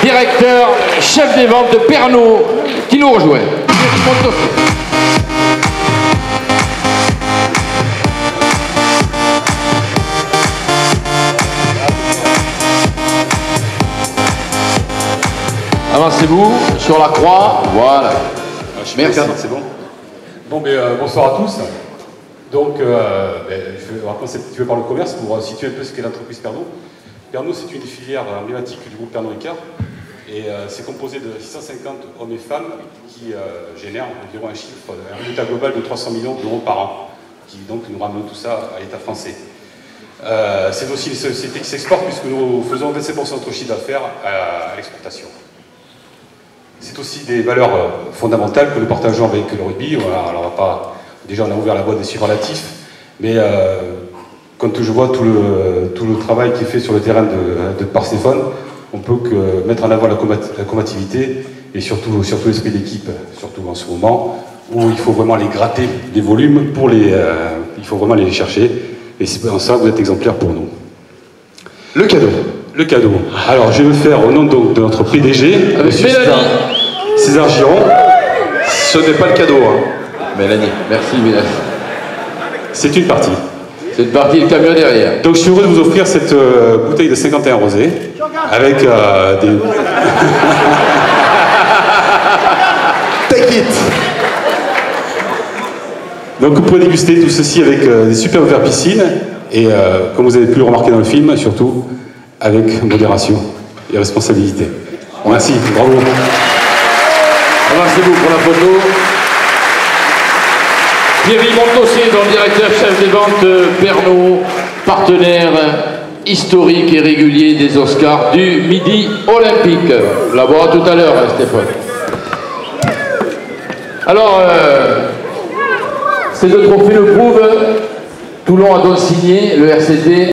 directeur, chef des ventes de Pernod, qui nous rejoint. Avancez-vous sur la croix, voilà. Merci, c'est bon. Bon, bonsoir à tous. Donc, je vais commencer un petit peu par le commerce pour situer un peu ce qu'est l'entreprise Pernod. Pernod, c'est une des filières emblématiques du groupe Pernod Ricard. Et c'est composé de 650 hommes et femmes qui génèrent environ un résultat global de 300 millions d'euros par an, qui donc nous ramène tout ça à l'État français. C'est aussi une société qui s'exporte puisque nous faisons 25% de notre chiffre d'affaires à l'exportation. C'est aussi des valeurs fondamentales que nous partageons avec le rugby. Voilà, alors déjà on a ouvert la boîte des superlatifs, mais quand je vois tout le travail qui est fait sur le terrain par Stéphane, on peut que mettre en avant la combativité et surtout l'esprit d'équipe, surtout en ce moment où il faut vraiment les gratter des volumes il faut vraiment aller les chercher. Et c'est en ça que vous êtes exemplaires pour nous. Le cadeau. Le cadeau. Alors, je vais le faire au nom de notre PDG, avec Mélanie. César Giron. Ce n'est pas le cadeau, hein. Mélanie. Merci, Mélanie. C'est une partie. C'est une partie, le camion derrière. Donc, je suis heureux de vous offrir cette bouteille de 51 rosé avec des... Take it. Donc, vous pouvez déguster tout ceci avec des superbes verres piscine et, comme vous avez pu le remarquer dans le film, surtout avec modération et responsabilité. Merci, bravo. Avancez-vous pour la photo. Thierry Montossier, le directeur chef des ventes Pernod, partenaire historique et régulier des Oscars du Midi Olympique. La voix tout à l'heure, Stéphane. Alors, ces deux trophées le prouvent. Toulon a donc signé le RCT.